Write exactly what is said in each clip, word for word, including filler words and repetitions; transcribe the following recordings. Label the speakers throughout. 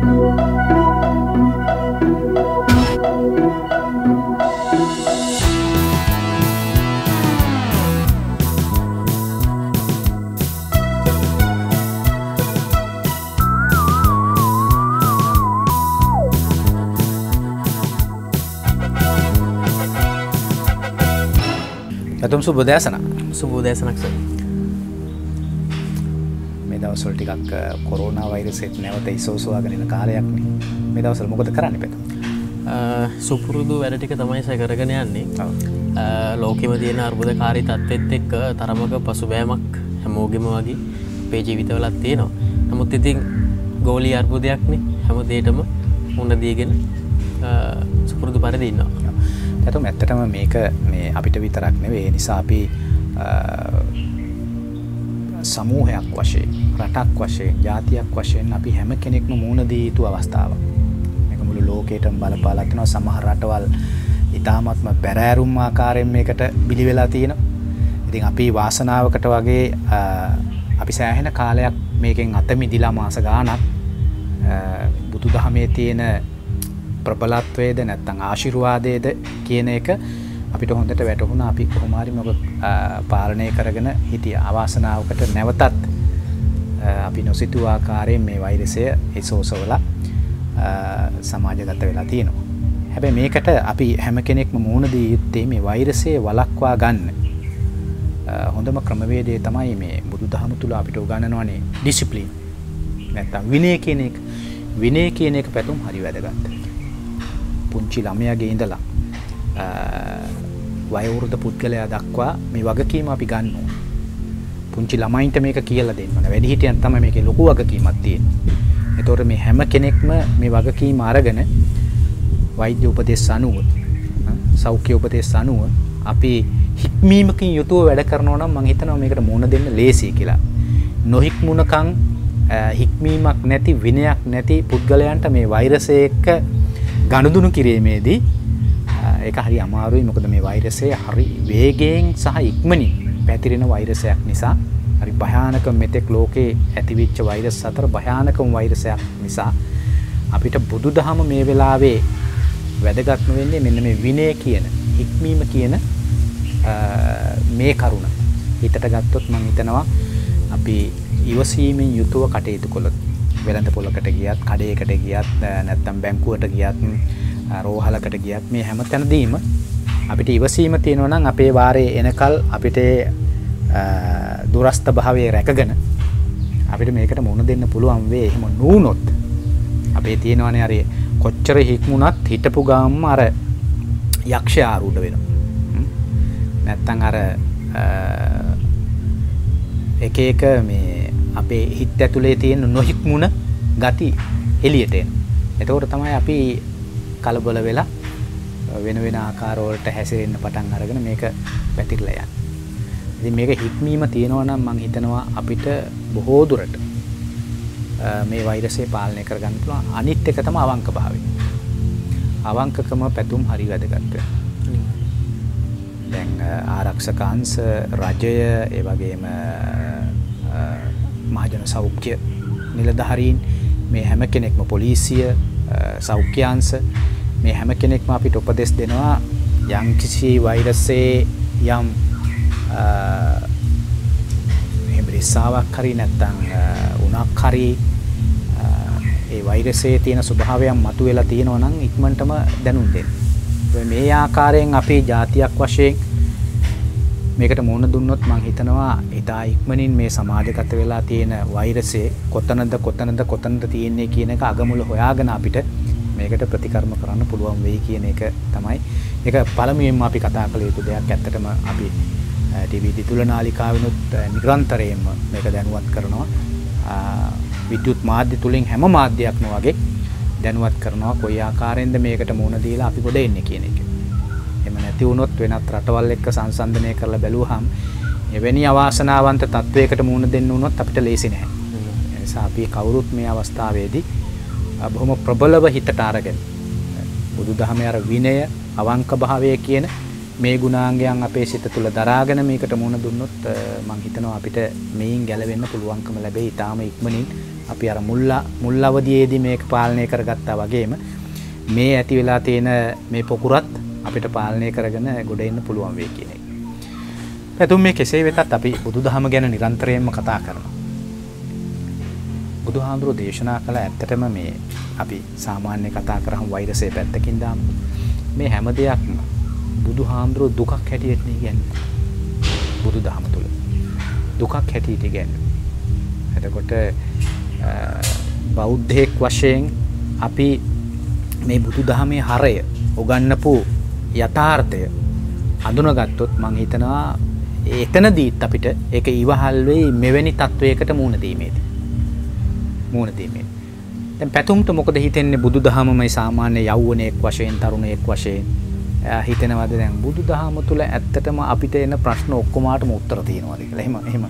Speaker 1: Atum subuh dasana.
Speaker 2: Subuh dasana sir.
Speaker 1: මේ දවස්වල ටිකක් කොරෝනා වෛරස් එක නැවත ඉසෝසුවාගෙන යන කාලයක් නේ. මේ දවස්වල මොකද කරන්නේ පෙත?
Speaker 2: සුපුරුදු වැඩ ටික තමයි සය කරගෙන යන්නේ.
Speaker 1: ඔව්.
Speaker 2: ලෝකෙම තියෙන අර්බුදකාරී තත්ත්වෙත් එක්ක තරමක පසුබෑමක් හැමෝගෙම වගේ අපේ ජීවිතවලත් තියෙනවා. නමුත් ඉතින් ගෝලීය අර්බුදයක් නේ. හැම දෙයකම මුණ දීගෙන සුපුරුදු පරිදි ඉන්නවා.
Speaker 1: එතකොට ඇත්තටම මේක මේ අපිට විතරක් නෙවෙයි. ඒ නිසා අපි සමූහයක් වශයෙන්, රටක් වශයෙන්, ජාතියක් වශයෙන් අපි හැම කෙනෙක්ම මුණ දී යුතු අවස්ථාවක්. මේක මුළු ලෝකෙටම බලපාලා තිනවා. සමහර රටවල් ඉතාමත්ම බැරෑරුම් ආකාරයෙන් මේකට බිලි වෙලා තියෙනවා. ඉතින් අපි වාසනාවකට වගේ අපි සෑහෙන කාලයක් මේකෙන් අත මිදිලා මාස ගාණක් බුදුදහමේ තියෙන ප්‍රබලත්වයේද නැත්නම් ආශිර්වාදයේද කියන එක අපිට හොඳට වැටහුණා. අපි කොහොම හරි මොක පාලනය කරගෙන හිටියා. අවාසනාවකට නැවතත් අපි නොසිතූ ආකාරයෙන් මේ වෛරසය ඉසෝසවලා සමාජගත වෙලා තියෙනවා. හැබැයි මේකට අපි හැම කෙනෙක්ම මුහුණ දී යුත්තේ මේ වෛරසය වළක්වා ගන්න හොඳම ක්‍රමවේදය තමයි මේ බුදුදහම තුල අපිට උගන්වනවානේ ඩිසිප්ලින්. නැත්නම් විනය කියන එක. විනය කියන එක පැතුම් හරි වැදගත්. පුංචි ළමයාගේ ඉඳලා වයෝවෘද්ධ පුද්ගලයා දක්වා මේ වගකීම අපි ගන්න ඕන. පුංචි ළමයින්ට මේක කියලා දෙන්න ඕන. වැඩිහිටියන් තමයි මේකේ ලොකු වගකීමක් තියෙන්නේ. ඒතකොට මේ හැම කෙනෙක්ම මේ වගකීම අරගෙන වෛද්‍ය උපදෙස් අනුව, සෞඛ්‍ය උපදෙස් අනුව අපි හික්මීමකින් යුතුව වැඩ කරනවා නම් මම හිතනවා මේකට මුහුණ දෙන්න ලේසියි කියලා. නොහික්මුණකම් හික්මීමක් නැති, විනයක් නැති පුද්ගලයන්ට මේ වෛරසය එක්ක ගනුදුණු කිරීමේදී ඒක හරි අමාරුයි. මොකද මේ වෛරසය හරි වේගයෙන් සහ ඉක්මනින් පැතිරෙන වෛරසයක් නිසා හරි භයානක මෙතෙක් ලෝකේ ඇතිවෙච්ච වෛරස් අතර භයානකම වෛරසයක් නිසා අපිට බුදුදහම මේ වෙලාවේ වැදගත්ම වෙන්නේ මෙන්න මේ විනය කියන, ඉක්මීම කියන මේ කරුණ. හිතට ගත්තොත් මම හිතනවා අපි ඉවසීමෙන් යුතුව කටයුතු කළොත්, වෙළඳ පොලකට ගියත්, කඩේකට ගියත්, නැත්නම් බැංකුවට ගියත්, රෝහලකට ගියත් මේ හැම තැනදීම අපිට ඉවසීම තියෙනවා නම් අපේ වාරේ එනකල් අපිට දුරස්ත භාවයේ රැකගෙන අපිට මේකට මුහුණ දෙන්න පුළුවන් වෙයි. එහෙම නුනොත් අපේ තියෙනවනේ අර කොච්චර හික්මුණත් හිටපු ගාම්ම අර යක්ෂය ආරූඪ වෙනවා. නැත්නම් අර එක එක මේ අපේ හිත ඇතුලේ තියෙන නොහික්මුණ ගති එළියට එන. එතකොට තමයි අපි කලබල වෙලා වෙන වෙන ආකාර වලට හැසිරෙන්න පටන් අරගෙන මේක පැතිරලා යන්නේ. ඉතින් මේක හික්මීම තියෙනවා නම් මම හිතනවා අපිට බොහෝ දුරට මේ වෛරසය පාලනය කරගන්න පුළුවන්. අනිත් එක තමයි අවංක භාවය. අවංකකම පැතුම් හරි වැදගත් වෙනවා. දැන් ආරක්ෂක අංශ, රජය, ඒ වගේම මහජන සෞඛ්‍ය නිලධාරීන්, මේ හැම කෙනෙක්ම, පොලිසිය, සෞඛ්‍ය අංශ, මේ හැම කෙනෙක්ම අපිට උපදෙස් දෙනවා යම් කිසි වෛරසයේ යම් හිමිරිස්සාවක් හරි නැත්නම් උණක් හරි ඒ වෛරසයේ තියෙන ස්වභාවයන් මතුවලා තියෙනවා නම් ඉක්මනටම දැනුම් දෙන්න. මේ ආකාරයෙන් අපේ ජාතියක් වශයෙන් මේකට මුහුණ දුන්නොත් මම හිතනවා ඉතා ඉක්මනින් මේ සමාජගත වෙලා තියෙන වෛරසය කොතනද කොතනද කොතනද තියෙන්නේ කියන එක අගමුල හොයාගෙන අපිට මේකට ප්‍රතිකර්ම කරන්න පුළුවන් වෙයි කියන එක තමයි. ඒක පළමුවෙන්ම අපි කතා කළ යුතු දෙයක්. ඇත්තටම අපි ටීවී දිතුල නාලිකාවෙනුත් නිරන්තරයෙන්ම මේක දැනුවත් කරනවා. විද්‍යුත් මාධ්‍ය තුලින් හැම මාධ්‍යයක්ම වගේ දැනුවත් කරනවා කොයි ආකාරයෙන්ද මේකට මුහුණ දීලා අපි ගොඩ එන්නේ කියන එක. එහෙම නැති වුණොත් වෙනත් රටවල් එක්ක සංසන්දනය කරලා බැලුවහම එවැනි අවාසනාවන්ත තත්වයකට මුහුණ දෙන්න වුණොත් අපිට ලේසි නැහැ. ඒ නිසා අපි කවුරුත් මේ අවස්ථාවේදී බොහොම ප්‍රබලව හිතට අරගෙන බුදුදහමේ අර විනය, අවංක භාවය කියන මේ ගුණාංගයන් අපේ සිත තුළ දරාගෙන මේකට මුහුණ දුන්නොත් මම හිතනවා අපිට මේන් ගැලවෙන්න පුළුවන්කම ලැබෙයි. ඊටාම ඉක්මනින් අපි අර මුල් මුල් අවදියේදී මේක පාලනය කරගත්තා වගේම මේ ඇති වෙලා තියෙන මේ පොකුරත් අපිට පාලනය කරගෙන ගොඩ එන්න පුළුවන් වෙයි කියන එක. පැතුම් මේ කෙසේ වෙතත් අපි බුදුදහම ගැන නිරන්තරයෙන්ම කතා කරනවා. බුදුහාමුදුරෝ දේශනා කළ ඇත්තටම මේ අපි සාමාන්‍ය කතා කරාම වෛරසයේ පැත්තකින් දාමු. මේ හැම දෙයක්ම බුදුහාමුදුරෝ දුකක් හැටියට කියන්නේ. බුදුදහම තුල දුකක් හැටියට කියන්නේ. එතකොට බෞද්ධයෙක් වශයෙන් අපි මේ බුදුදහමේ හරය උගන්වපු යථාර්ථය අඳුනගත්තොත් මම හිතනවා එතනදීත් අපිට ඒක ඉවහල් වෙයි මෙවැනි තත්වයකට මුහුණ දීමේදී. මුහුණ දීමේදී. දැන් පැතුම්ට මොකද හිතෙන්නේ බුදුදහමමයි සාමාන්‍ය යෞවනයෙක් වශයෙන් තරුණයෙක් වශයෙන් හිතනවාද දැන් බුදුදහම තුල ඇත්තටම අපිට එන ප්‍රශ්න ඔක්කොමාටම උත්තර තියෙනවාද කියලා. එහෙම එහෙම.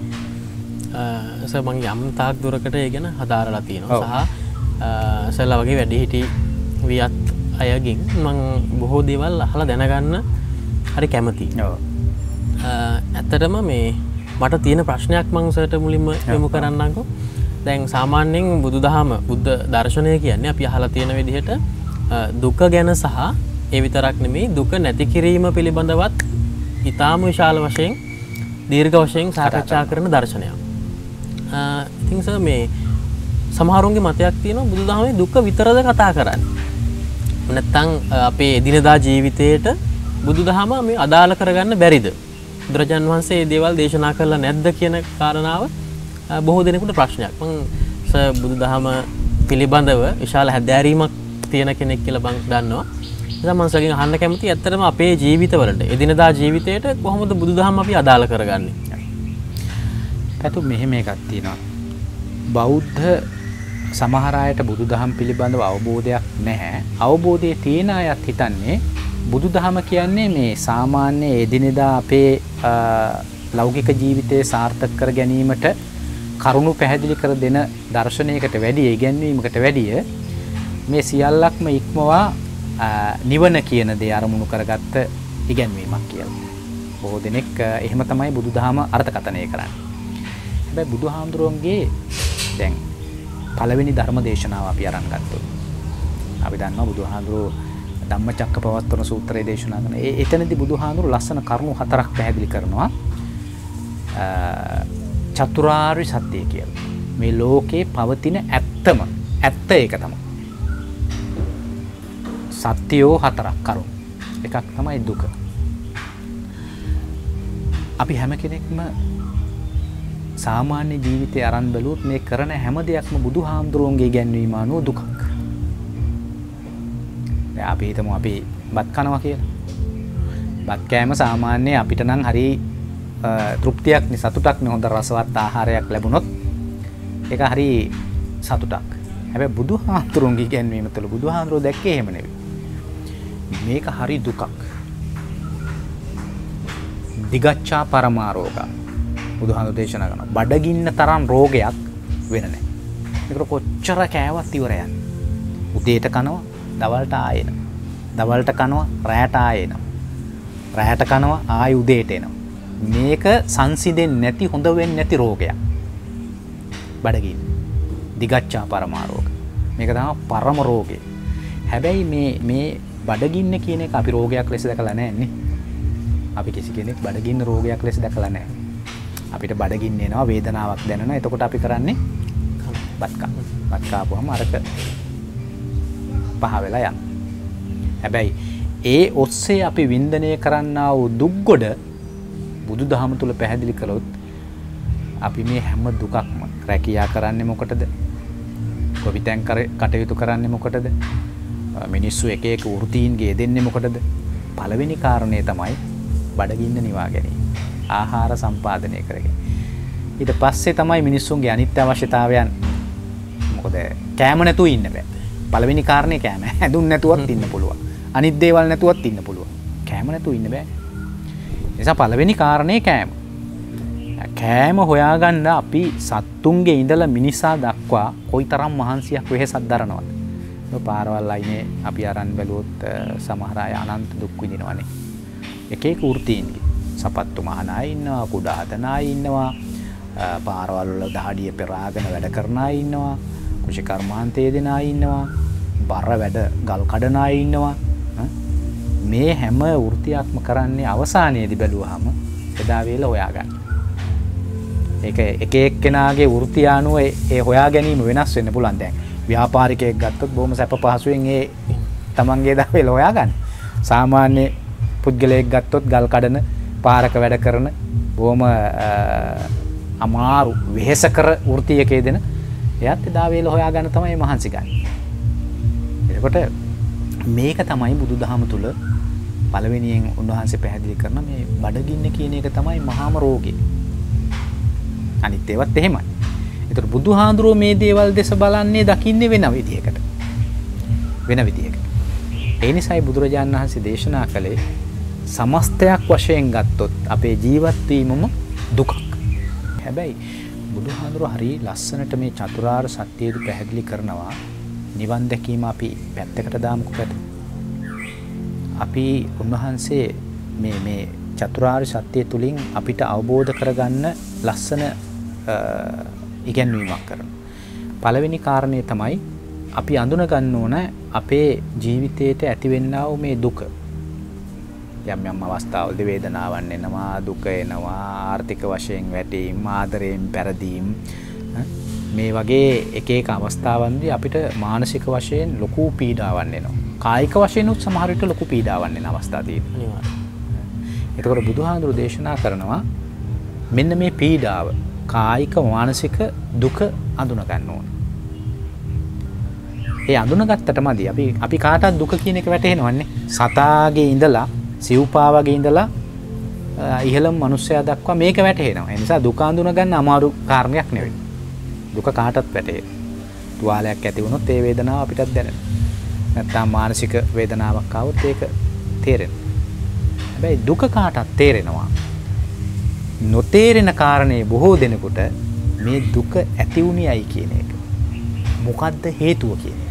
Speaker 2: අ සර් මම යම් තාක් දුරකට ඒ ගැන හදාරලා තියෙනවා. සහ සර්ලා වගේ වැඩිහිටි වියත් අයගෙන් මම බොහෝ දේවල් අහලා දැනගන්න හරි කැමතියි. ඔව්. ඇත්තටම මේ මට තියෙන ප්‍රශ්නයක් මම සර්ට මුලින්ම යොමු කරන්නම්කෝ. දැන් සාමාන්‍යයෙන් බුදුදහම බුද්ධ දර්ශනය කියන්නේ අපි අහලා තියෙන විදිහට දුක ගැන සහ ඒ විතරක් නෙමෙයි දුක නැති කිරීම පිළිබඳවත් ඊටාම විශාල වශයෙන් දීර්ඝ වශයෙන් සාකච්ඡා කරන දර්ශනයක්. ඉතින් සර් මේ සමහරුන්ගේ මතයක් තියෙනවා බුදුදහමේ දුක විතරද කතා කරන්නේ. නැත්තම් අපේ එදිනදා ජීවිතේට බුදුදහම මේ අදාළ කරගන්න බැරිද? බුදුරජාන් වහන්සේ මේ දේවල් දේශනා කළා නැද්ද කියන කාරණාව බොහෝ දෙනෙකුට ප්‍රශ්නයක්. මම සර් බුදුදහම පිළිබඳව විශාල හැදෑරීමක් තියෙන කෙනෙක් කියලා මම දන්නවා. නිසා මම සර්ගෙන් අහන්න කැමතියි ඇත්තටම අපේ ජීවිතවලට එදිනදා ජීවිතයට කොහොමද බුදුදහම අපි අදාළ කරගන්නේ?
Speaker 1: පැතු මෙහෙම එකක් තියෙනවා. බෞද්ධ සමහර අයට බුදුදහම පිළිබඳව අවබෝධයක් නැහැ. අවබෝධයේ තියෙන අයත් හිතන්නේ බුදුදහම කියන්නේ මේ සාමාන්‍ය එදිනෙදා අපේ ලෞකික ජීවිතය සාර්ථක කර ගැනීමට කරුණු පැහැදිලි කර දෙන දර්ශනයකට වැඩිය ඉගැන්වීමකට වැඩිය මේ සියල්ලක්ම ඉක්මවා නිවන කියන දේ අරමුණු කරගත්ත ඉගැන්වීමක් කියලා. බොහෝ දෙනෙක් එහෙම තමයි බුදුදහම අර්ථකථනය කරන්නේ. හැබැයි බුදුහාමුදුරුවන්ගේ දැන් පළවෙනි ධර්ම දේශනාව අපි අරන් ගත්තොත් අපි දන්නවා බුදුහාමුදුරුවෝ ධම්මචක්කපවත්තන සූත්‍රයේ දේශනා කරන ඒ එතනදී බුදුහාමුදුරුවෝ ලස්සන කරුණු හතරක් පැහැදිලි කරනවා. චතුරාර්ය සත්‍ය කියලා. මේ ලෝකේ පවතින ඇත්තම ඇත්ත ඒක තමයි. සත්‍යෝ හතරක් කරුණු. එකක් තමයි දුක. අපි හැම කෙනෙක්ම සාමාන්‍ය ජීවිතය අරන් බැලුවොත් මේ කරන හැම දෙයක්ම බුදුහාමුදුරුවන්ගේ ඉගැන්වීම අනුව දුකක්. දැන් අපි හිතමු අපි බත් කනවා කියලා. බත් කෑම සාමාන්‍ය අපිට නම් හරි තෘප්තියක් නේ සතුටක් නේ හොඳ රසවත් ආහාරයක් ලැබුණොත් ඒක හරි සතුටක්. හැබැයි බුදුහාමුදුරුවන්ගේ ඉගැන්වීම තුළ බුදුහාමුදුරුවෝ දැක්කේ එහෙම නෙවෙයි. මේක හරි දුකක්. දිගච්ඡා පරමාරෝගා බුදුහාමුදුරුවෝ දේශනා කරනවා. බඩගින්න තරම් රෝගයක් වෙන නැහැ. මේක කොච්චර කෑවත් ඉවර යන්නේ. උදේට කනවා, දවල්ට ආයෙනවා. දවල්ට කනවා, රැයට ආයෙනවා. රැයට කනවා, ආයෙ උදේට එනවා. මේක සංසිඳෙන්නේ නැති හොඳ වෙන්නේ නැති රෝගයක්. බඩගින්න. දිගච්ඡා පරමාරෝග. මේක තමයි පරම රෝගය. හැබැයි මේ මේ බඩගින්න කියන එක අපි රෝගයක් ලෙස දැකලා නැහැ නේ. අපි කිසි කෙනෙක් බඩගින්න රෝගයක් ලෙස දැකලා නැහැ. අපිට බඩගින්න එනවා, වේදනාවක් දැනෙනවා. එතකොට අපි කරන්නේ බත් කන. බත් කාපුවම අරක පහ වෙලා යනවා. හැබැයි ඒ ඔස්සේ අපි වින්දනය කරන්නා වූ දුක් ගොඩ බුදුදහම තුල පැහැදිලි කළොත් අපි මේ හැම දුකක්ම රැකියා කරන්නේ මොකටද? කොවිතෙන් කටයුතු කරන්නේ මොකටද? මිනිස්සු එක එක වෘත්තීන්ගේ දෙන්නේ මොකටද? පළවෙනි කාරණේ තමයි බඩගින්න නිවා ගැනීම. ආහාර සම්පාදනය කරගෙන. ඊට පස්සේ තමයි මිනිස්සුන්ගේ අනිත්‍ය අවශ්‍යතාවයන් මොකද කෑම නැතුව ඉන්න බෑ. පළවෙනි කාරණේ කෑම. හැදුන් නැතුවත් ඉන්න පුළුවන්. අනිත් දේවල් නැතුවත් ඉන්න පුළුවන්. කෑම නැතුව ඉන්න බෑ. නිසා පළවෙනි කාරණේ කෑම. කෑම හොයාගන්න අපි සත්තුන්ගේ ඉඳලා මිනිසා දක්වා කොයිතරම් මහන්සියක් වෙහෙසක් දරනවද? මේ පාරවල් අයිනේ අපි අරන් බැලුවොත් සමහර අය අනන්ත දුක් විඳිනවනේ. එක එක වෘත්තීන්ගේ සපත්තු මහන අය ඉන්නවා, කුඩා හදන අය ඉන්නවා, පාරවල් වල දහඩිය පෙරාගෙන වැඩ කරන අය ඉන්නවා, කුෂි කර්මාන්තයේ දෙන අය ඉන්නවා, බර වැඩ ගල් කඩන අය ඉන්නවා. මේ හැම වෘත්තියක්ම කරන්නේ අවසානයේදී බැලුවාම එදා වේල හොයාගන්න. ඒක එක එක්කෙනාගේ වෘත්තිය අනුව ඒ හොයා ගැනීම වෙනස් වෙන්න පුළුවන්. දැන් ව්‍යාපාරිකයෙක් ගත්තොත් බොහොම සැප පහසුවෙන් ඒ තමන්ගේ එදා වේල හොයාගන්න. සාමාන්‍ය පුද්ගලයෙක් ගත්තොත් ගල් කඩන, පාරක වැඩ කරන, බොහොම අමාරු වෙහෙසකර වෘත්තියක යෙදෙන එයාත් එදා වේල හොයාගන්න තමයි මහන්සි ගන්න. එතකොට මේක තමයි බුදුදහම තුල පළවෙනියෙන් උන්වහන්සේ පැහැදිලි කරන මේ බඩගින්න කියන එක තමයි මහාම රෝගේ. අනිත් ඒවත් එහෙමයි. ඒතර බුදුහාඳුරෝ මේ දේවල් දෙස බලන්නේ දකින්නේ වෙන විදිහකට. වෙන විදිහකට. ඒ නිසායි බුදුරජාණන් වහන්සේ දේශනා කළේ සමස්තයක් වශයෙන් ගත්තොත් අපේ ජීවත් වීමම දුකක්. හැබැයි බුදුහාඳුරෝ හරි ලස්සනට මේ චතුරාර්ය සත්‍යයේදී පැහැදිලි කරනවා නිවන් දැකීම අපි පැත්තකට දාමුකද? අපි උන්වහන්සේ මේ මේ චතුරාර්ය සත්‍ය තුලින් අපිට අවබෝධ කරගන්න ලස්සන ඉගැන්වීමක් කරනවා. පළවෙනි කාරණේ තමයි අපි අඳුන ගන්න ඕන අපේ ජීවිතේට ඇතිවෙනා වූ මේ දුක. යම් යම් අවස්ථාවලදී වේදනාවන් එනවා, දුක එනවා, ආර්ථික වශයෙන් වැටීම්, ආදරයෙන් පෙරදීම්, මේ වගේ එක එක අවස්ථාවන්දී අපිට මානසික වශයෙන් ලොකු පීඩාවක් එනවා. කායික වශයෙන් උත් සමහර විට ලොකු පීඩාවක් එන අවස්ථා තියෙනවා. එතකොට බුදුහාඳුරු දේශනා කරනවා මෙන්න මේ පීඩාව, කායික මානසික දුක අඳුන ගන්න ඕන. ඒ අඳුනගත්තට මදි අපි අපි කාටවත් දුක කියන එක වැටහෙනවන්නේ. සතාගේ ඉඳලා සිව්පාවගේ ඉඳලා ඉහළම මිනිස්සයා දක්වා මේක වැටහෙනවා. ඒ නිසා දුක අඳුන ගන්න අමාරු කාරණයක් නෙවෙයි. දුක කාටවත් වැටහෙනවා. තුවාලයක් ඇති වුණොත් ඒ වේදනාව අපිටත් දැනෙනවා. නැත්නම් මානසික වේදනාවක් ආවොත් ඒක තේරෙනවා. හැබැයි දුක කාටවත් තේරෙනවා. නොතේරෙන කාරණේ බොහෝ දෙනෙකුට මේ දුක ඇති වුණේයි කියන එක. මොකද්ද හේතුව කියන්නේ?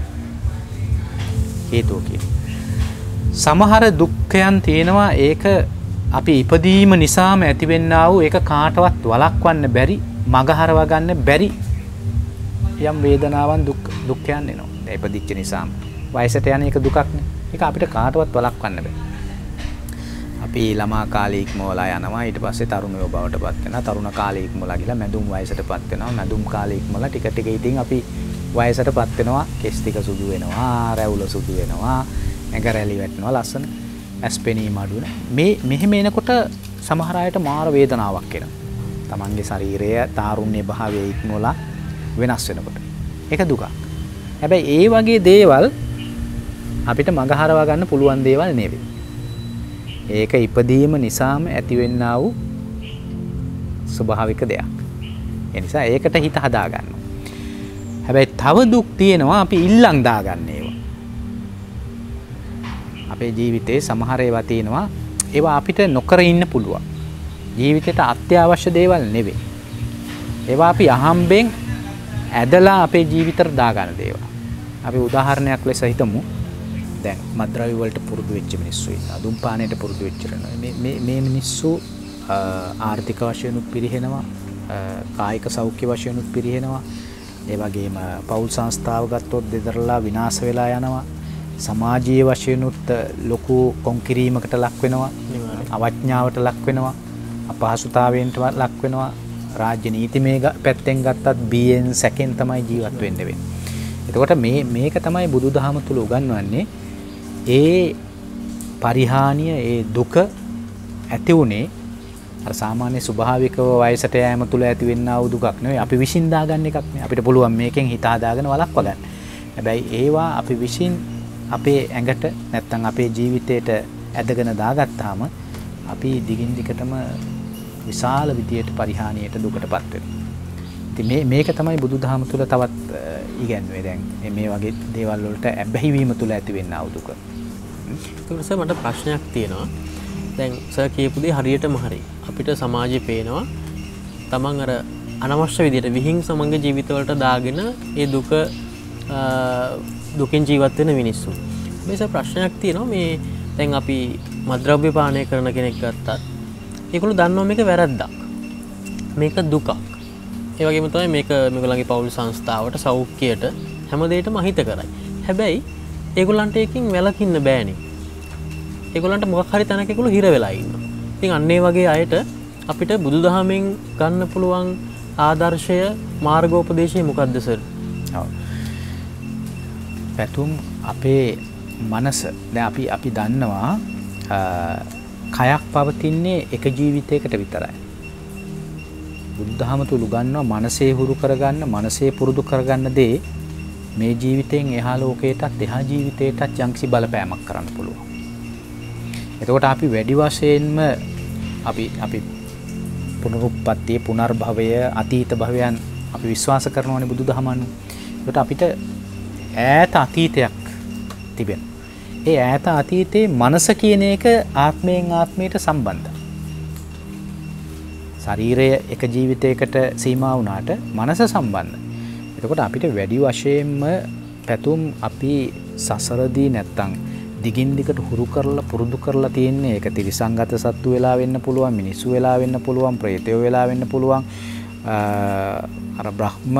Speaker 1: හේතුව කියන්නේ සමහර දුක්ඛයන් තියෙනවා ඒක අපි ඉපදීම නිසාම ඇතිවෙන්නා වූ ඒක කාටවත් වළක්වන්න බැරි, මගහරව ගන්න බැරි යම් වේදනාවන් දුක් දුක්ඛයන් එනවා. ඒ ඉපදිච්ච නිසාම වයසට යන එක දුකක්නේ. ඒක අපිට කාටවත් වළක්වන්න බෑ. අපි ළමා කාලේ ඉක්මවලා යනවා, ඊට පස්සේ තරුණයෝ බවට පත් වෙනවා, තරුණ කාලේ ඉක්මවලා ගිහලා මැදුම් වයසට පත් වෙනවා, මැදුම් කාලේ ඉක්මවලා ටික ටික ඉතින් අපි වයසට පත් වෙනවා, කෙස් ටික සුදු වෙනවා, රැවුල සුදු වෙනවා, ඇඟ රැලි වැටෙනවා, ලස්සන ඇස් පෙනීම අඩු වෙනවා. මේ මෙහෙම එනකොට සමහර අයට මාර වේදනාවක් එනවා. තමන්ගේ ශරීරය තාරුණ්‍ය භාවයේ ඉක්මවලා වෙනස් වෙනකොට. ඒක දුකක්. හැබැයි ඒ වගේ දේවල් අපිට මගහරවා ගන්න පුළුවන් දේවල් නෙවෙයි. ඒක ඉපදීම නිසාම ඇතිවෙන්නා වූ ස්වභාවික දෙයක්. ඒ නිසා ඒකට හිත හදා ගන්න. හැබැයි තව දුක් තියෙනවා අපි ඉල්ලන් දාගන්න ඒවා. අපේ ජීවිතේ සමහර ඒවා තියෙනවා ඒවා අපිට නොකර ඉන්න පුළුවන්. ජීවිතේට අත්‍යවශ්‍ය දේවල් නෙවෙයි. ඒවා අපි අහම්බෙන් ඇදලා අපේ ජීවිතේට දාගන්න දේවල්. අපි උදාහරණයක් ලෙස හිතමු. දැන් මත්ද්‍රව්‍ය වලට පුරුදු වෙච්ච මිනිස්සු ඉන්නවා. දුම්පානයට පුරුදු වෙච්ච මේ මේ මේ මිනිස්සු ආර්ථික වශයෙන් උත් පිරිහෙනවා, කායික සෞඛ්‍ය වශයෙන් උත් පිරිහෙනවා. ඒ වගේම පෞල් සංස්ථාව ගත්තොත් දෙදරලා විනාශ වෙලා යනවා. සමාජීය වශයෙන් උත් ලොකු කොන්කිරීමකට ලක් වෙනවා, අවඥාවට ලක් වෙනවා, අපහසුතාවයන්ට ලක් වෙනවා. රාජ්‍ය නීතිමය පැත්තෙන් ගත්තත් බියෙන් සැකෙන් තමයි ජීවත් වෙන්න වෙන්නේ. එතකොට මේ මේක තමයි බුදුදහම තුල උගන්වන්නේ. ඒ පරිහානිය, ඒ දුක ඇති උනේ අර සාමාන්‍ය ස්වභාවිකව වයසට යෑම තුල ඇතිවෙනා වූ දුකක් නෙවෙයි. අපි විශ්ින් දාගන්න එකක් නේ. අපිට පුළුවන් මේකෙන් හිත හදාගෙන වළක්වා ගන්න. හැබැයි ඒවා අපි විශ්ින් අපේ ඇඟට නැත්තම් අපේ ජීවිතයට ඇදගෙන දාගත්තාම අපි දිගින් දිගටම විශාල විදියට පරිහානියට දුකටපත් වෙනවා. ඉතින් මේ මේක තමයි බුදුදහම තුල තවත් ඉගැන්වෙන්නේ. දැන් මේ වගේ දේවල් වලට ඇබ්බැහි වීම තුල ඇතිවෙනා වූ දුක.
Speaker 2: ඒක නිසා මට ප්‍රශ්නයක් තියෙනවා. දැන් සර් කියපු දේ හරියටම හරි. අපිට සමාජයේ පේනවා තමන් අර අනවශ්‍ය විදියට විහිංසමංග ජීවිතවලට දාගෙන ඒ දුක දුකින් ජීවත් වෙන මිනිස්සු. මේස ප්‍රශ්නයක් තියෙනවා. මේ දැන් අපි මද්‍රව්‍ය පානය කරන කෙනෙක් ගත්තත් ඒගොල්ලෝ දන්නවා මේක වැරද්දක්. මේක දුකක්. ඒ වගේම තමයි මේක මේගොල්ලන්ගේ පෞල් සංස්ථාවට සෞඛ්‍යයට හැම දෙයකටම අහිත කරයි. හැබැයි ඒගොල්ලන්ට එකකින් වැළකින්න බෑනේ. ඒගොල්ලන්ට මොකක් හරි තැනක ඒගොල්ලෝ හිර වෙලා ඉන්නවා. ඉතින් අන්න ඒ වගේ අයට අපිට බුදුදහමෙන් ගන්න පුළුවන් ආදර්ශය මාර්ගෝපදේශය මොකක්ද සර්?
Speaker 1: ඔව්. පැතුම් අපේ මනස දැන් අපි අපි දන්නවා කයක් පවතින්නේ එක ජීවිතයකට විතරයි. බුද්ධහම තුල ගන්නවා මනසේ හුරු කරගන්න මනසේ පුරුදු කරගන්න දේ මේ ජීවිතයෙන් එහා ලෝකයටත් එහා ජීවිතයටත් යම්කිසි බලපෑමක් කරන්න පුළුවන්. එතකොට අපි වැඩි වශයෙන්ම අපි අපි පුනරුත්පත්ති පුනර්භවය අතීත භවයන් අපි විශ්වාස කරනවානේ බුදුදහම අනුව. ඒකට අපිට ඈත අතීතයක් තිබෙනවා. ඒ ඈත අතීතයේ මනස කියන එක ආත්මයෙන් ආත්මයට සම්බන්ධයි. ශරීරය එක ජීවිතයකට සීමා වුණාට මනස සම්බන්ධයි. එතකොට අපිට වැඩි වශයෙන්ම පැතුම් අපි සසරදී නැත්තම් දිගින් දිගට හුරු කරලා පුරුදු කරලා තියෙන්නේ ඒක තිරිසංගත සත්තු වෙලා වෙන්න පුළුවන් මිනිස්සු වෙලා වෙන්න පුළුවන් ප්‍රේතයෝ වෙලා වෙන්න පුළුවන් අර බ්‍රහ්ම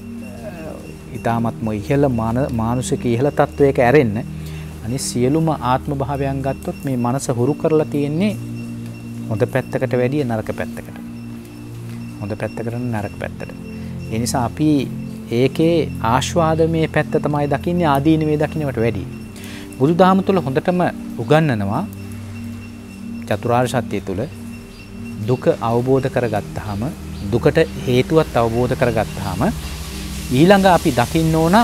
Speaker 1: ඊටාත්ම ඉහළ මානුෂික ඉහළ තත්වයක ඇරෙන්න අනිත් සියලුම ආත්ම භාවයන් ගත්තොත් මේ මනස හුරු කරලා තියෙන්නේ හොඳ පැත්තකට වැඩිය නරක පැත්තකට. හොඳ පැත්තකට නරක පැත්තට. ඒ නිසා අපි ඒකේ ආස්වාදමේ පැත්ත තමයි දකින්නේ ආදීනවේ දකින්නට වැඩිය. බුදුදහම තුළ හොඳටම උගන්වනවා චතුරාර්ය සත්‍ය තුළ දුක අවබෝධ කරගත්තාම දුකට හේතුවත් අවබෝධ කරගත්තාම ඊළඟ අපි දකින්න ඕන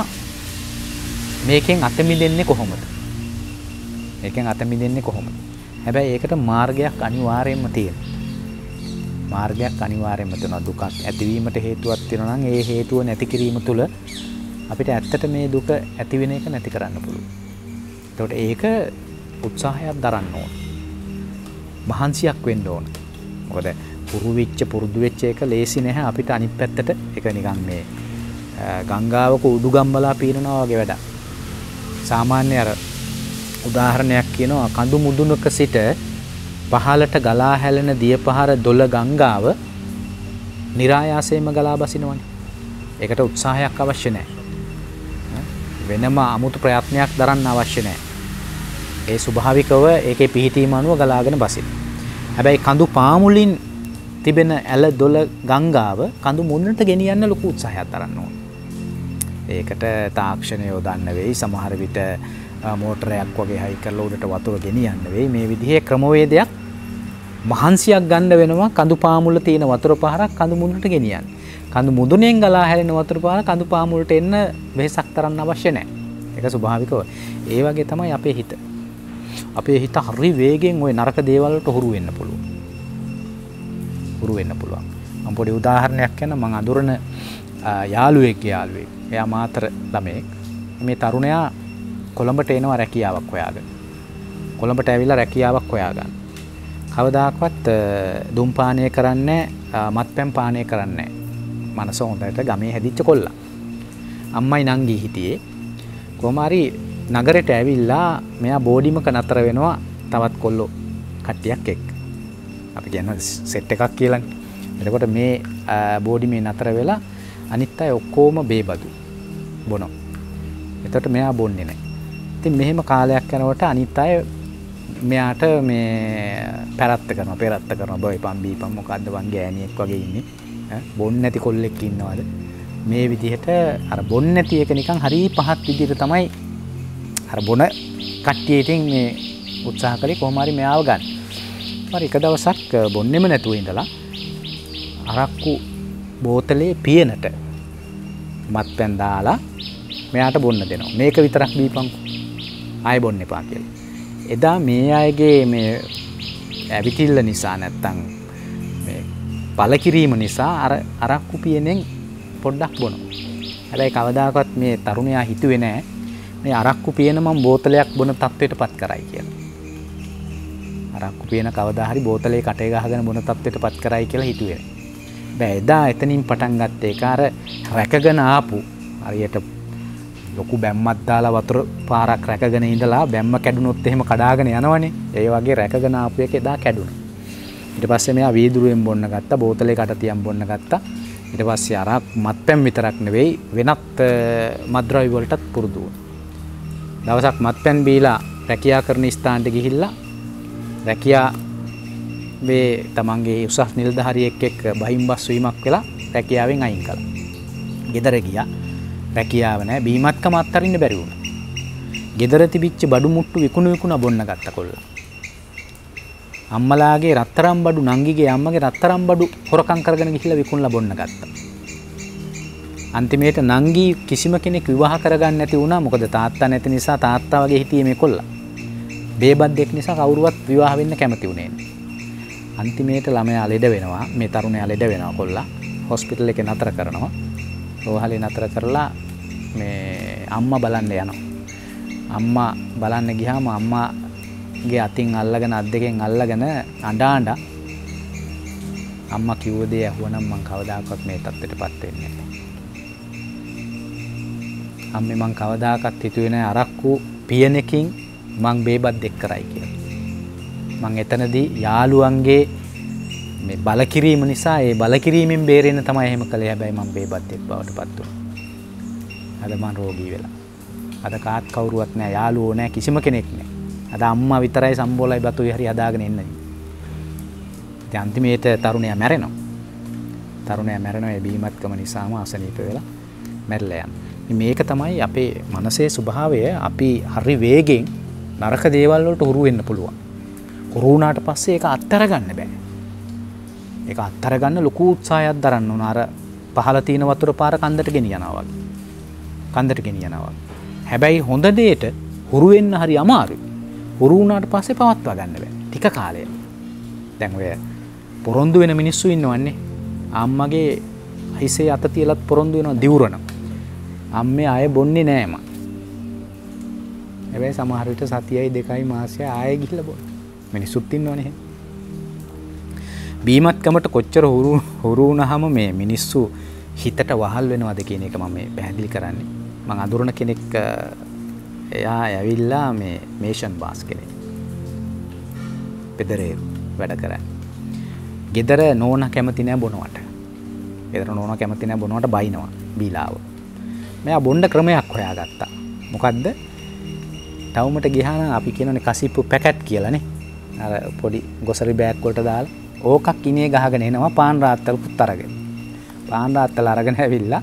Speaker 1: මේකෙන් අත මිදෙන්නේ කොහොමද? මේකෙන් අත මිදෙන්නේ කොහොමද? හැබැයි ඒකට මාර්ගයක් අනිවාර්යයෙන්ම තියෙනවා. මාර්ගයක් අනිවාර්යයෙන්ම තියෙනවා. දුකක් ඇතිවීමට හේතුවක් තියෙනවා නම් ඒ හේතුව නැති කිරීම තුළ අපිට ඇත්තට මේ දුක ඇති වෙන එක නැති කරන්න පුළුවන්. එතකොට ඒක උත්සාහයක් දරන්න ඕන. මහන්සියක් වෙන්න ඕන. මොකද පුරු වෙච්ච පුරුදු වෙච්ච එක ලේසි නැහැ අපිට අනිත් පැත්තට ඒක නිකන් මේ ගංගාවක උඩුගම්බලා පීනනවා වගේ වැඩක්. සාමාන්‍ය අර උදාහරණයක් කියනවා කඳු මුදුනක සිට පහළට ගලා හැලෙන දියපහර දොළ ගංගාව નિરાයාසයෙන්ම ගලා බසිනවනේ. ඒකට උත්සාහයක් අවශ්‍ය නැහැ. වෙනම 아무තු ප්‍රයත්නයක් දරන්න අවශ්‍ය නැහැ. ඒ ස්වභාවිකව ඒකේ පිහිටීම අනුව ගලාගෙන බසින. හැබැයි කඳු පාමුලින් තිබෙන ඇල දොළ ගංගාව කඳු මුදුනට ගෙනියන්න ලොකු උත්සාහයක් දරන්න ඕන. ඒකට තාක්ෂණය යොදන්න වෙයි. සමහර විට මෝටරයක් වගේ හයි කරලා උඩට වතුර ගෙනියන්න වෙයි. මේ විදිහේ ක්‍රමවේදයක් මහන්සියක් ගන්න වෙනවා කඳු පාමුල තියෙන වතුර පහරක් කඳු මුදුනට ගෙනියන්න. කඳු මුදුනෙන් ගලා හැලෙන වතුර පහර කඳු පාමුලට එන්න වෙහසක් තරන්න අවශ්‍ය නැහැ. ඒක ස්වභාවිකව. ඒ වගේ තමයි අපේ හිත. අපේ හිත හරි වේගෙන් ওই නරක දේවල් වලට හුරු වෙන්න පුළුවන්. හුරු වෙන්න පුළුවන්. මම පොඩි උදාහරණයක් කියන්න මම අඳුරන යාළුවෙක් යාළුවෙක්. එයා මාතර ළමෙක්. මේ තරුණයා කොළඹට එනවා රැකියාවක් හොයාගෙන. කොළඹට ඇවිල්ලා රැකියාවක් හොයාගන්න. කවදාකවත් දුම් පානය කරන්නේ මත්පැන් පානය කරන්නේ නැහැ. මනස හොඳට ගමේ හැදිච්ච කොල්ලා. අම්මයි නංගි හිටියේ. කොහොම හරි නගරයට ඇවිල්ලා මෙයා බෝඩිමක නතර වෙනවා තවත් කොල්ලෝ කට්ටියක් එක්ක. අපි කියනවා සෙට් එකක් කියලානේ. එතකොට මේ බෝඩිමේ නතර වෙලා අනිත් අය ඔක්කොම බේබදු බොනවා. එතකොට මෙයා බොන්නේ නැහැ. ඉතින් මෙහෙම කාලයක් යනකොට අනිත් අය මෙයාට මේ පැරත්ත කරනවා පෙරත්ත කරනවා බොයිපම් බීපම් මොකද්ද වන් ගෑණියෙක් වගේ ඉන්නේ. බොන්නේ නැති කොල්ලෙක් ඉන්නවද? මේ විදිහට අර බොන්නේ නැති එක නිකන් හරි පහත් විදිහට තමයි අර බොන කට්ටිය ඉතින් මේ උත්සාහ කරේ කොහොම හරි මෙයාව ගන්න. හරි එක දවසක් බොන්නේම නැතුව ඉඳලා අරක්කු බෝතලේ පියනට මත්පැන් දාලා මෙයාට බොන්න දෙනවා. මේක විතරක් බීපන්කෝ. ආයෙ බොන්න එපා කියලා. එදා මේ අයගේ මේ ඇවිතිල්ල නිසා නැත්තම් මේ පළකිරීම නිසා අර අරක්කු පියනෙන් පොඩ්ඩක් බොනවා. හැබැයි කවදාකවත් මේ තරුණයා හිතුවේ නෑ මේ අරක්කු පියන මම බෝතලයක් බොන තත්ත්වයටපත් කරයි කියලා. අරක්කු පියන කවදා හරි බෝතලේ කටේ ගහගෙන බොන තත්ත්වයටපත් කරයි කියලා හිතුවේ නෑ. බෑ එදා එතනින් පටන් ගත්ත එක අර රැකගෙන ආපු හරියට ලොකු බැම්මක් දාලා වතුර පාරක් රැකගෙන ඉඳලා බැම්ම කැඩුනොත් එහෙම කඩාගෙන යනවනේ. ඒ වගේ රැකගෙන ආපු එක එදා කැඩුණා. ඊට පස්සේ මෙයා වීදුරුවෙන් බොන්න ගත්තා, බෝතලයකට තියන් බොන්න ගත්තා. ඊට පස්සේ අර මත්පැන් විතරක් නෙවෙයි වෙනත් මත්ද්‍රව්‍ය වලටත් පුරුදු වුණා. දවසක් මත්පැන් බීලා රැකියා කරන ස්ථානට ගිහිල්ලා රැකියා මේ තමන්ගේ උසස් නිලධාරියෙක් එක්ක බහිම්බස් වීමක් වෙලා රැකියාවෙන් අයින් කළා. ගෙදර ගියා. රැකියාව නැහැ, බීමත්කම අත්හරින්න බැරි වුණා. ගෙදර තිබිච්ච බඩු මුට්ටු විකුණු විකුණා බොන්න ගත්ත කොල්ලා. අම්මලාගේ රත්තරන් බඩු නංගිගේ අම්මගේ රත්තරන් බඩු හොරකම් කරගෙන ගිහිල්ලා විකුණලා බොන්න ගත්තා. අන්තිමේට නංගි කිසිම කෙනෙක් විවාහ කරගන්න නැති වුණා. මොකද තාත්තා නැති නිසා තාත්තා වගේ හිටියේ මේ කොල්ලා. බේබද්දෙක් නිසා කවුරුවත් විවාහ වෙන්න කැමති වුණේ නැහැ. අන්තිමේට ළමයා ලෙඩ වෙනවා. මේ තරුණයා ලෙඩ වෙනවා කොල්ලා. හොස්පිටල් එකේ නතර කරනවා. රෝහලේ නතර කරලා මේ අම්මා බලන්න යනවා. අම්මා බලන්න ගියාම අම්මාගේ අතින් අල්ලගෙන අත් දෙකෙන් අල්ලගෙන අඬා අඬා අම්මා කිව්ව දේ ඇහුවනම් මං කවදාකවත් මේ තත්ත්වයටපත් වෙන්නේ නැහැ. අම්මේ මං කවදාකවත් හිතුවේ නැහැ අරක්කු පියනකින් මං බේබද්දෙක් කරයි කියලා. මං එතනදී යාළුවන්ගේ මේ බලකිරීම නිසා ඒ බලකිරීමෙන් බේරෙන්න තමයි එහෙම කළේ. හැබැයි මම බේබද්දෙක් බවට පත් වුණා. අද මම රෝගී වෙලා. අද කාත් කවුරුවත් නැහැ, යාළුවෝ නැහැ, කිසිම කෙනෙක් නැහැ. අද අම්මා විතරයි සම්බෝලයි බතුයි හරි හදාගෙන ඉන්නේ. ඉතින් අන්තිමේට තරුණයා මැරෙනවා. තරුණයා මැරෙනවා ඒ බීමත්කම නිසාම අසනීප වෙලා මැරිලා යනවා. මේක තමයි අපේ මනසේ ස්වභාවය. අපි හරි වේගෙන් නරක දේවල් වලට හුරු වෙන්න පුළුවන්. හුරු වුණාට පස්සේ ඒක අත්හැර ගන්න බෑ. ඒක අත්තර ගන්න ලොකු උත්සාහයක් දරන්න ඕන. අර පහළ තියෙන වතුර පාර කන්දට ගෙනියනවා වගේ. කන්දට ගෙනියනවා. හැබැයි හොඳ දෙයට හුරු වෙන්න හරි අමාරුයි. හුරු වුණාට පස්සේ පවත්වා ගන්න බෑ. ටික කාලයක්. දැන් ඔය පොරොන්දු වෙන මිනිස්සු ඉන්නවන්නේ. අම්මගේ හිසේ අත තියලත් පොරොන්දු වෙනවා දිවුරන. අම්මේ ආයෙ බොන්නේ නෑ මං. හැබැයි සමහර විට සතියයි දෙකයි මාසෙයි ආයෙ ගිහිල්ලා බොන. මිනිස්සුත් ඉන්නවනේ. බීමත්කමට කොච්චර හුරු හුරු වුණාම මේ මිනිස්සු හිතට වහල් වෙනවද කියන එක මම මේ පැහැදිලි කරන්නේ. මම අඳුරන කෙනෙක් එයා ඇවිල්ලා මේ මේෂන් බාස් කෙනෙක්. පෙදරේ වැඩ කරන්නේ. ගෙදර නෝනා කැමති නෑ බොනවට. ගෙදර නෝනා කැමති නෑ බොනවට බයිනවා බීලාව. මෙයා බොණ්ඩ ක්‍රමයක් හොයාගත්තා. මොකද්ද? ටවුමට ගියාම අපි කියනනේ කසිප්පු පැකට් කියලානේ. අර පොඩි ගොසරි බෑග් වලට දාලා ඕකක් ඉනේ ගහගෙන එනවා පාන් රාත්තල් පුත් අරගෙන. පාන් රාත්තල් අරගෙන ඇවිල්ලා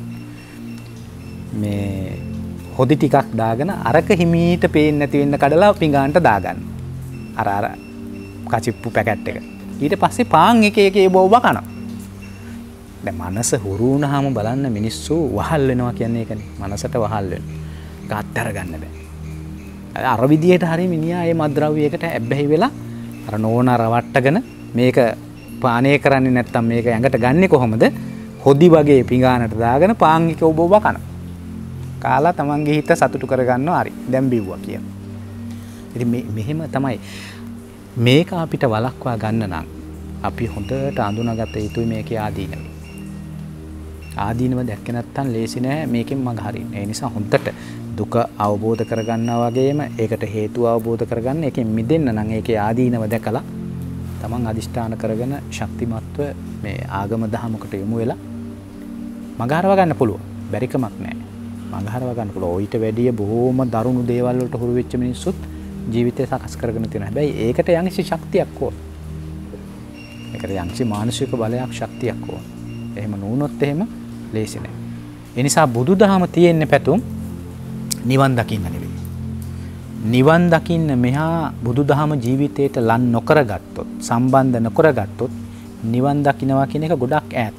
Speaker 1: මේ හොදි ටිකක් දාගෙන අරක හිමීට පේන්නේ නැති වෙන්න කඩලා පිඟානට දාගන්න. අර අර කචිප්පු පැකට් එක. ඊට පස්සේ පාන් එක එක බොව කනවා. දැන් මනස හුරු වුණාම බලන්න මිනිස්සු වහල් වෙනවා කියන්නේ ඒකනේ. මනසට වහල් වෙනවා. ඒක අත්තර ගන්න බෑ. අර විදියට හරි මිනිහා මේ මද්ද්‍රව්‍යයකට ඇබ්බැහි වෙලා අර නෝනා රවට්ටගෙන මේක පානය කරන්නේ නැත්තම් මේක ඇඟට ගන්නෙ කොහොමද? හොදි වගේ පිඟානට දාගෙන පාන් එක ඔබ ඔබ කනවා. කාලා තමන්ගේ හිත සතුටු කරගන්නවා. හරි. දැන් බිව්වා කියන. ඉතින් මේ මෙහෙම තමයි මේක අපිට වළක්වා ගන්න නම් අපි හොඳට අඳුනගත යුතුයි මේකේ ආදීනව. ආදීනව දැක්කේ නැත්තම් ලේසි නෑ මේකෙන් මඟ හරින්න. ඒ නිසා හොඳට දුක අවබෝධ කරගන්නා වගේම ඒකට හේතුව අවබෝධ කරගන්න, ඒකෙන් මිදෙන්න නම් ඒකේ ආදීනව දැකලා තමන් අදිෂ්ඨාන කරගෙන ශක්තිමත්ව මේ ආගම දහමකට යොමු වෙලා මඟ හරව ගන්න පුළුවන්. බැරිකමක් නැහැ. මඟ හරව ගන්න පුළුවන්. ඊට වැඩිය බොහොම දරුණු දේවල් වලට හුරු වෙච්ච මිනිස්සුත් ජීවිතය සකස් කරගෙන තියෙනවා. හැබැයි ඒකට යම්කිසි ශක්තියක් ඕන. ඒකට යම්කිසි මානසික බලයක් ශක්තියක් ඕන. එහෙම නුනොත් එහෙම ලේසි නෑ. ඒ නිසා බුදුදහම තියෙන්නේ පැතුම් නිවන් දකින්න නෙවෙයි. නිවන් දකින්න මෙහා බුදුදහම ජීවිතයට ලං නොකරගත්තොත්, සම්බන්ධ නොකරගත්තොත් නිවන් දකින්නවා කියන එක ගොඩක් ඈත.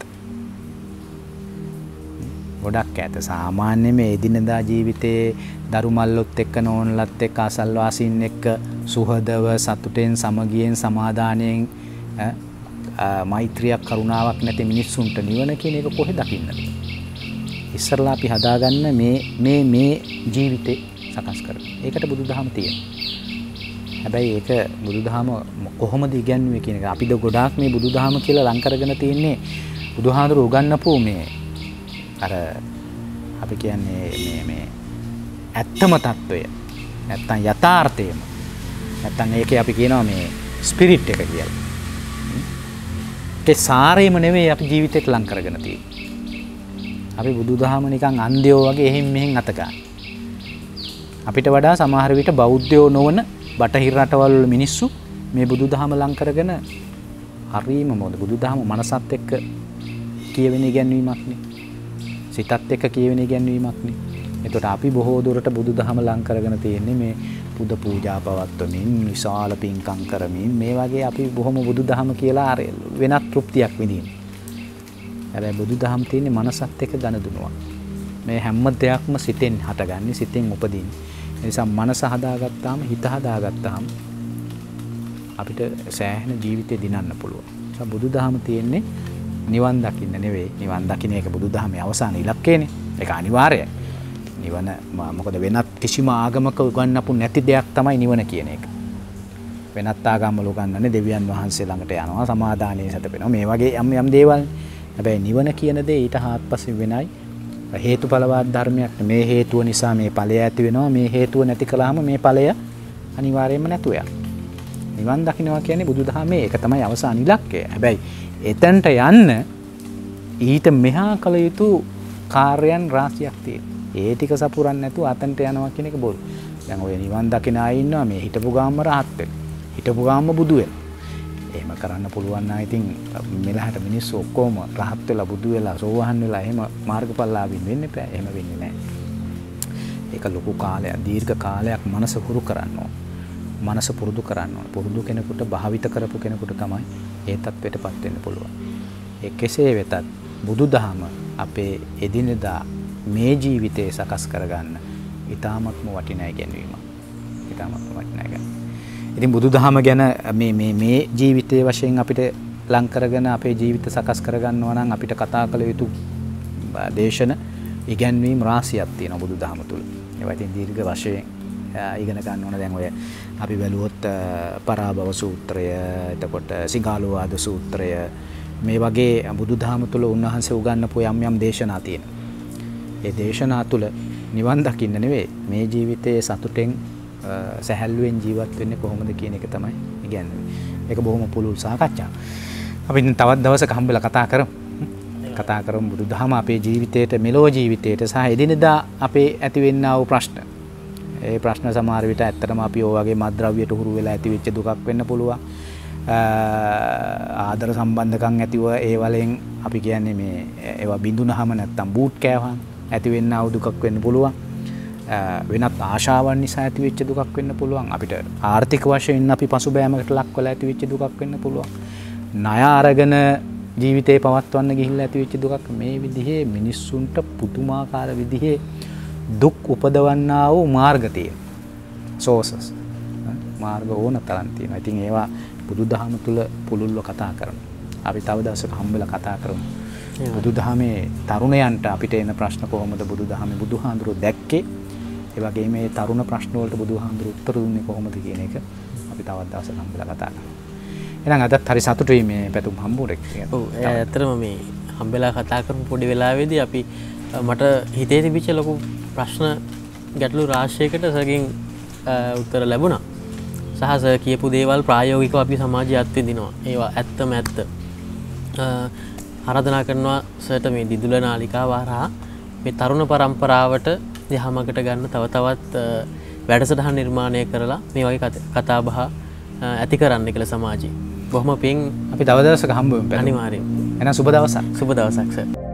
Speaker 1: ගොඩක් ඈත. සාමාන්‍ය මේ එදිනදා ජීවිතයේ දරු මල්ලොත් එක්ක නෝනලත් එක්ක අසල්වාසීන් එක්ක සුහදව සතුටෙන් සමගියෙන් සමාදානයෙන් මෛත්‍රියක් කරුණාවක් නැති මිනිස්සුන්ට නිවන කියන එක කොහෙද දකින්නද? ඉස්සරලා අපි හදාගන්න මේ මේ මේ ජීවිතේ සකස් කරගන්න. ඒකට බුදුදහම තියෙනවා. හැබැයි ඒක බුදුදහම කොහොමද ඉගැන්වුවේ කියන එක අපිද ගොඩාක් මේ බුදුදහම කියලා ලං කරගෙන තියෙන්නේ බුදුහාඳුර උගන්වපු මේ අර අපි කියන්නේ මේ මේ ඇත්තම తত্ত্বය නැත්තම් යථාර්ථයම නැත්තම් ඒකේ අපි කියනවා මේ ස්පිරිට් එක කියලා. ඒ සාරේම නෙවෙයි අපි ජීවිතේට ලං කරගෙන තියෙන්නේ. අපි බුදුදහම නිකන් අන්ධයෝ වගේ එහෙන් මෙහෙන් අත ගන්න. අපිට වඩා සමහර විට බෞද්ධයෝ නොවන බටහිර රටවල් වල මිනිස්සු මේ බුදුදහම ලං කරගෙන හරීම මොකද බුදුදහම මනසත් එක්ක කියවෙන ඉගැන්වීමක් නේ. සිතත් එක්ක කියවෙන ඉගැන්වීමක් නේ. එතකොට අපි බොහෝ දුරට බුදුදහම ලං කරගෙන තියෙන්නේ මේ පුද පූජා පවත්වමින් විශාල පින්කම් කරමින් මේ වගේ අපි බොහොම බුදුදහම කියලා අර වෙනත් තෘප්තියක් විඳින. හැබැයි බුදුදහම තියෙන්නේ මනසත් එක්ක ගනුදෙනුවක්. මේ හැම දෙයක්ම සිතෙන් හටගන්නේ සිතෙන් උපදින්නේ. ඒ නිසා මනස හදාගත්තාම හිත හදාගත්තාම අපිට සෑහෙන ජීවිතේ දිනන්න පුළුවන්. ඒ නිසා බුදුදහම තියෙන්නේ නිවන් දකින්න නෙවෙයි. නිවන් දකින්න එක බුදුදහමේ අවසාන ඉලක්කයනේ. ඒක අනිවාර්යයි. නිවන මොකද වෙනත් කිසිම ආගමක උගන්වපු නැති දෙයක් තමයි නිවන කියන එක. වෙනත් ආගම්වල උගන්වන්නේ දෙවියන් වහන්සේ ළඟට යනවා සමාදානයේ සැතපෙනවා මේ වගේ යම් යම් දේවල්. හැබැයි නිවන කියන දේ ඊට හාත්පසින් වෙනයි. හේතුඵලවාද ධර්මයක්. මේ හේතුව නිසා මේ ඵලය ඇති වෙනවා. මේ හේතුව නැති කළාම මේ ඵලය අනිවාර්යයෙන්ම නැතු වෙනවා. නිවන් දකින්නවා කියන්නේ බුදුදහමේ ඒක තමයි අවසාන ඉලක්කය. හැබැයි එතනට යන්න ඊට මෙහා කළ යුතු කාර්යයන් රාශියක් තියෙනවා. ඒ ටික සපුරන්නේ නැතුව අතන්ට යනවා කියන එක බොරු. දැන් ඔය නිවන් දකින අය ඉන්නවා මේ හිටපු ගාම්ම රහත් වෙන. හිටපු ගාම්ම බුදු වෙන. එහෙම කරන්න පුළුවන් නම් ඉතින් මෙලහට මිනිස්සු ඔක්කොම රහත් වෙලා බුදු වෙලා සෝවහන් වෙලා එහෙම මාර්ගඵලලාභින් වෙන්න එපා. එහෙම වෙන්නේ නැහැ. ඒක ලොකු කාලයක් දීර්ඝ කාලයක් මනස හුරු කරන්න ඕන. මනස පුරුදු කරන්න ඕන. පුරුදු කෙනෙකුට භාවිත කරපු කෙනෙකුට තමයි ඒ තත්ත්වයටපත් වෙන්න පුළුවන්. ඒ කෙසේ වෙතත් බුදුදහම අපේ එදිනෙදා මේ ජීවිතේ සකස් කරගන්න ඊටාත්ම වටිනා ඉගෙනීමක්. ඊටාත්ම වටිනා ඉගෙනීමක්. ඉතින් බුදුදහම ගැන මේ මේ මේ ජීවිතයේ වශයෙන් අපිට ලං කරගෙන අපේ ජීවිත සකස් කරගන්නවා නම් අපිට කතා කළ යුතු දේශන ඉගැන්වීම් රාශියක් තියෙනවා බුදුදහම තුල. ඒවා ඉතින් දීර්ඝ වශයෙන් ඉගෙන ගන්න ඕන. දැන් ඔය අපි බැලුවොත් පරාභව සූත්‍රය, එතකොට සිගාලෝවාද සූත්‍රය මේ වගේ බුදුදහම තුල උන්වහන්සේ උගන්වපු යම් යම් දේශනා තියෙනවා. ඒ දේශනා තුල නිවන් දකින්න නෙවෙයි මේ ජීවිතයේ සතුටෙන් සැහැල්ලුවෙන් ජීවත් වෙන්නේ කොහොමද කියන එක තමයි ඉගැන්වෙන්නේ. ඒක බොහොම පුළුල් සාකච්ඡාවක්. අපි තවත් දවසක හම්බෙලා කතා කරමු. කතා කරමු බුදුදහම අපේ ජීවිතයට මෙලොව ජීවිතයට සහ එදිනෙදා අපේ ඇතිවෙන්නා වූ ප්‍රශ්න. ඒ ප්‍රශ්න සමහර විට ඇත්තටම අපි ඔය වගේ මත්ද්‍රව්‍යයට හුරු වෙලා ඇතිවෙච්ච දුකක් වෙන්න පුළුවන්. ආදර සම්බන්ධකම් ඇතිව ඒ වලින් අපි කියන්නේ මේ ඒවා බිඳුනහම නැත්තම් බූට් කෑවහම ඇතිවෙන්නා වූ දුකක් වෙන්න පුළුවන්. වෙනත් ආශාවන් නිසා ඇතිවෙච්ච දුකක් වෙන්න පුළුවන්. අපිට ආර්ථික වශයෙන් අපි පසුබෑමකට ලක් වෙලා ඇතිවෙච්ච දුකක් වෙන්න පුළුවන්. ණය අරගෙන ජීවිතේ පවත්වන්න ගිහිල්ලා ඇතිවෙච්ච දුකක්. මේ විදිහේ මිනිස්සුන්ට පුදුමාකාර විදිහේ දුක් උපදවන්නා වූ මාර්ග තියෙනවා. සෝසස් මාර්ග ඕන තරම් තියෙනවා. ඉතින් ඒවා බුදුදහම තුල පුළුල්ව කතා කරනවා. අපි තව දවසක හම්බෙලා කතා කරමු. බුදුදහමේ තරුණයන්ට අපිට එන ප්‍රශ්න කොහොමද බුදුදහමේ බුදුහාඳුරෝ දැක්කේ? ඒ වගේම මේ තරුණ ප්‍රශ්න වලට බුදුහාඳුරෝ උත්තර දුන්නේ කොහොමද කියන එක අපි තවත් දවසක හම්බෙලා කතා කරමු. එහෙනම් අදත් හරි සතුටුයි මේ පැතුම් හම්බුනේ.
Speaker 2: ඔව් ඇත්තටම මේ හම්බෙලා කතා කරපු පොඩි වෙලාවේදී අපි මට හිතේ තිබිච්ච ලොකු ප්‍රශ්න ගැටලු රාශියකට සර්ගෙන් උත්තර ලැබුණා. සහ සර් කියපු දේවල් ප්‍රායෝගිකව අපි සමාජයේ අත්විඳිනවා. ඒවා ඇත්තම ඇත්ත. ආරාධනා කරනවා සර්ට මේ දිදුල නාලිකාව හරහා මේ තරුණ පරම්පරාවට යහමකට ගන්න තව තවත් වැඩසටහන් නිර්මාණය කරලා මේ වගේ කතා බහ ඇති කරන්න කියලා සමාජයේ. බොහොම පිං
Speaker 1: අපි තව දවසක හම්බ වෙමු.
Speaker 2: අනිවාර්යෙන්.
Speaker 1: එහෙනම් සුබ දවසක්.
Speaker 2: සුබ දවසක් සර්.